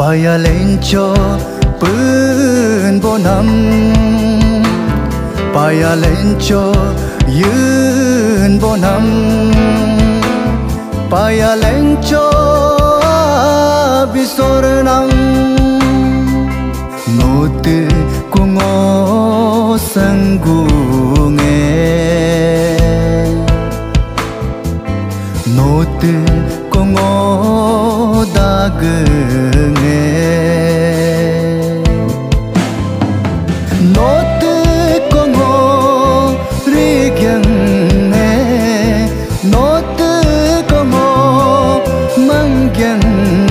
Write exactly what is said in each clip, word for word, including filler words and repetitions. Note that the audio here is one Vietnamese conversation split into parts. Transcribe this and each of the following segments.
Paya lencho pun bonam Paya lencho yun bonam Paya lencho bisornam Note kungo sangunge Note kungo dagunge Note kungo rigyang Note kungo mangyang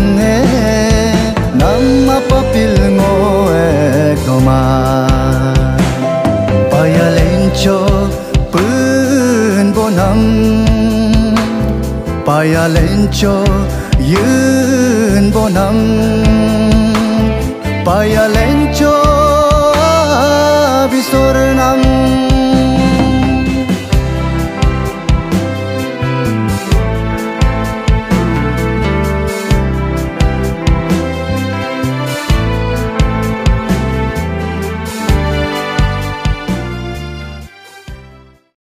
Nama papil ngo ekoma Paya lencho pun bonam Paya lencho yun bonam Paya lencho bisornam